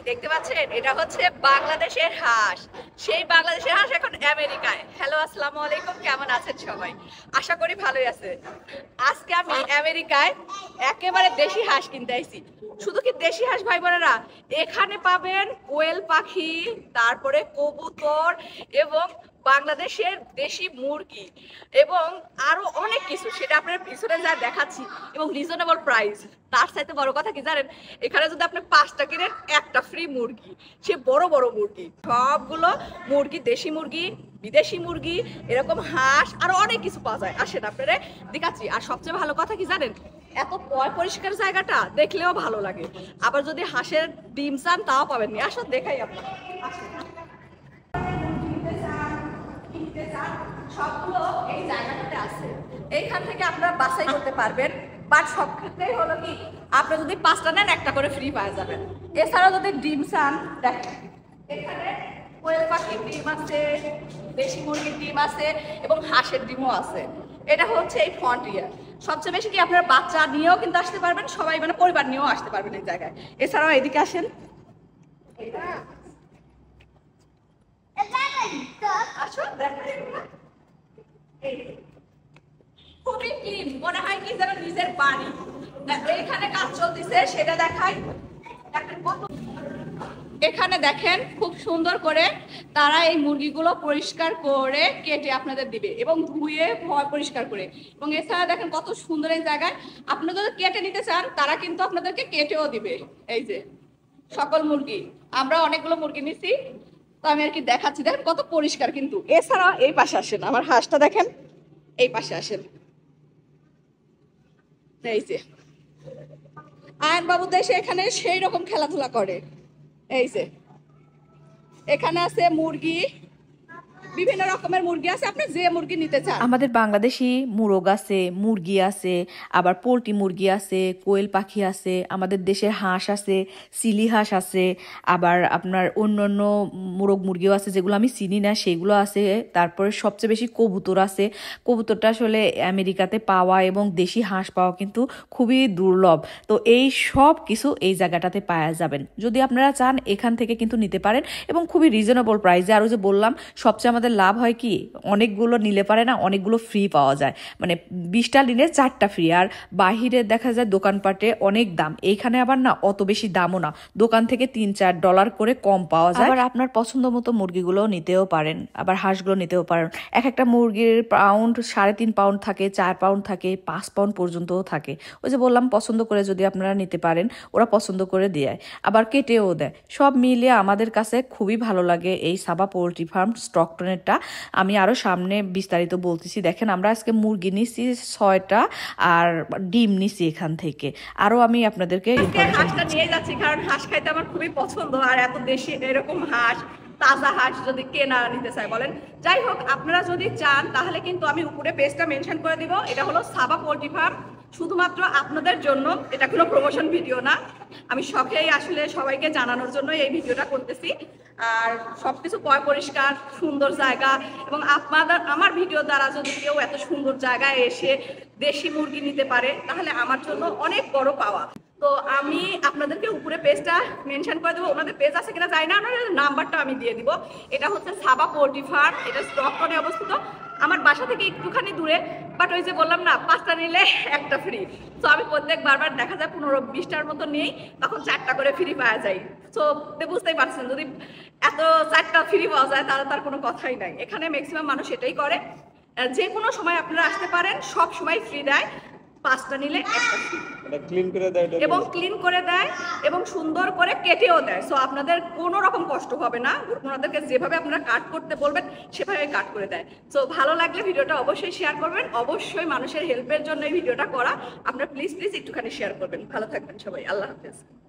দেখতে পাচ্ছেন এটা হচ্ছে বাংলাদেশের হাঁস। সেই বাংলাদেশের হাঁস এখন আমেরিকায়। হ্যালো, আসসালামু আলাইকুম, কেমন আছেন সবাই? আশা করি ভালোই আছে। আজকে আমি আমেরিকায় একেবারে দেশি হাঁস কিনতে আইছি। শুধু কি দেশি হাঁস ভাই বোনেরা, এখানে পাবেন কোয়েল পাখি, তারপরে কবুতর এবং বাংলাদেশের দেশি মুরগি এবং আরো অনেক কিছু, সেটা আপনার পিছনে যা দেখাচ্ছি এবং রিজনেবল প্রাইস। তার সাথে বড় কথা কি জানেন, এখানে যদি আপনি 5টা কিনেন একটা ফ্রি মুরগি, সে বড় বড় মুরগি, সবগুলো মুরগি, দেশি মুরগি, বিদেশি মুরগি, এরকম হাঁস আরো অনেক কিছু পাওয়া যায়। আসেন আপনারা দেখাচ্ছি। আর সবচেয়ে ভালো কথা কি জানেন, এত পরিষ্কার জায়গাটা দেখলেও ভালো লাগে। আবার যদি হাঁসের ডিম চান তাও পাবেন। আসুন দেখাই আপনার সবগুলো এই জায়গাটাতে আছে। এইখান থেকে আপনারা বাছাই করতে পারবেন। বাট সব ক্ষেত্রেই হলো কি, আপনি যদি 5টা নেন একটা করে ফ্রি পাওয়া যাবেন। এছাড়াও যদি ডিম চান, দেখেন এখানে কোয়েল পাখির ডিম আছে, দেশি মুরগির ডিম আছে এবং হাঁসের ডিমও আছে। এটা হচ্ছে এই ফ্রন্টিয়ার। সবচেয়ে বেশি কি আপনারা বাচ্চা নিয়েও কিন্তু আসতে পারবেন, সবাই মানে পরিবার নিয়েও আসতে পারবেন এই জায়গায়। এছাড়াও এদিকে আসেন, খুবই ক্লিন, মনে হয় কি যেন নিজের বাড়ি। এখানে কাজ চলতেছে সেটা দেখাই। এখানে দেখেন খুব সুন্দর করে তারা এই মুরগিগুলো পরিষ্কার করে কেটে আপনাদের দিবে এবং ধুয়ে পরিষ্কার করে। এবং এছাড়া দেখেন কত সুন্দর এই জায়গায়। আপনারা যদি কেটে নিতে চান তারা কিন্তু আপনাদেরকে কেটেও দিবে। এই যে সকল মুরগি, আমরা অনেকগুলো মুরগি নিছি, তো আমি আর কি দেখাচ্ছি। দেখেন কত পরিষ্কার কিন্তু। এছাড়া এই পাশে আসেন, আমার হাঁসটা দেখেন, এই পাশে আসেন। এই যে আয়ন বাবু দেশে এখানে সেই রকম খেলাধুলা করে। এই যে এখানে আছে মুরগি, বিভিন্ন রকমের মুরগি আছে, আপনি যে মুরগি নিতে চান। আমাদের বাংলাদেশি মুরগ আছে, মুরগি আছে, আবার পোল্ট্রি মুরগি আছে, কোয়েল পাখি আছে, আমাদের দেশের হাঁস আছে, সিলি হাঁস আছে, আবার আপনার অন্য অন্য মুরগ মুরগিও আছে যেগুলো আমি চিনি না, সেগুলো আছে। তারপরে সবচেয়ে বেশি কবুতর আছে। কবুতরটা আসলে আমেরিকাতে পাওয়া এবং দেশি হাঁস পাওয়া কিন্তু খুবই দুর্লভ। তো এই সব কিছু এই জায়গাটাতে পাওয়া যাবেন। যদি আপনারা চান এখান থেকে কিন্তু নিতে পারেন এবং খুবই রিজনেবল প্রাইসে। আরও যে বললাম, সবচেয়ে আমাদের লাভ হয় কি, অনেকগুলো নিলে পারে না, অনেকগুলো ফ্রি পাওয়া যায়। মানে 20টা নিলে 4টা ফ্রি। আর বাহিরে দেখা যায় দোকানপাটে অনেক দাম, এইখানে আবার না অত বেশি দামও না, দোকান থেকে $3-4 করে কম পাওয়া যায়। আবার আপনার পছন্দ মতো মুরগিগুলো নিতেও পারেন, আবার হাঁসগুলো নিতেও পারেন। এক একটা মুরগির পাউন্ড 3.5 পাউন্ড থাকে, 4 পাউন্ড থাকে, 5 পাউন্ড পর্যন্তও থাকে। ওই যে বললাম, পছন্দ করে যদি আপনারা নিতে পারেন, ওরা পছন্দ করে দেয়, আবার কেটেও দেয়। সব মিলিয়ে আমাদের কাছে খুবই ভালো লাগে এই সাবা পোল্ট্রি ফার্ম স্টকটনেরটা। আমি আরো সামনে বিস্তারিত বলতেছি। দেখেন আমরা আজকে মুরগি নিছি 6টা আর ডিম নিছি এখান থেকে। আরো আমি আপনাদেরকে হাঁসটা নিয়ে যাচ্ছি কারণ হাঁস খাইতে আমার খুবই পছন্দ। আর এত দেশি এরকম হাঁস, তাজা হাঁস যদি কেনা নিতে চাই বলেন। যাই হোক, আপনারা যদি চান তাহলে কিন্তু আমি উপরে পেজটা মেনশন করে দিব। এটা হলো সাবা পোল্ট্রি ফার্ম, শুধুমাত্র আপনাদের জন্য। এটা কোনো প্রমোশন ভিডিও না, আমি শখেই আসলে সবাইকে জানানোর জন্য এই ভিডিওটা করতেছি। আর সবকিছু পরিষ্কার সুন্দর জায়গা, এবং আমার ভিডিও দ্বারা যদি কেউ এত সুন্দর জায়গায় এসে দেশি মুরগি নিতে পারে তাহলে আমার জন্য অনেক বড় পাওয়া। তো আমি আপনাদেরকে উপরে পেজটা মেনশন করে দেবো। ওনাদের পেজ আছে কিনা জানি না, ওনাদের নাম্বারটা আমি দিয়ে দিব। এটা হচ্ছে সাবা পোল্ট্রি ফার্ম, এটা স্টকটনে অবস্থিত। আমার বাসা থেকে একটুখানি দূরে, বাট ওই যে বললাম না 5টা নিলে একটা ফ্রি। তো আমি প্রত্যেক বারবার দেখা যায় 15-20টার মতো নেই, তখন 4টা করে ফ্রি পাওয়া যায়। তো বুঝতেই পারছেন, যদি এত 4টা ফ্রি পাওয়া যায় তাহলে তার কোনো কথাই নাই। এখানে ম্যাক্সিমাম মানুষ এটাই করে। যে কোনো সময় আপনারা আসতে পারেন, সব সময় ফ্রি দেয়। 5টা নিলে একটা ফ্রি, এবং ক্লিন করে দেয় এবং সুন্দর করে কেটেও দেয়। সো আপনাদের কোনো রকম কষ্ট হবে না। ওনাদেরকে যেভাবে আপনারা কাট করতে বলবেন সেভাবে কাট করে দেয়। সো ভালো লাগলে ভিডিওটা অবশ্যই শেয়ার করবেন। অবশ্যই মানুষের হেল্পের জন্য এই ভিডিওটা করা। আপনারা প্লিজ একটুখানি শেয়ার করবেন। ভালো থাকবেন সবাই, আল্লাহ হাফেজ।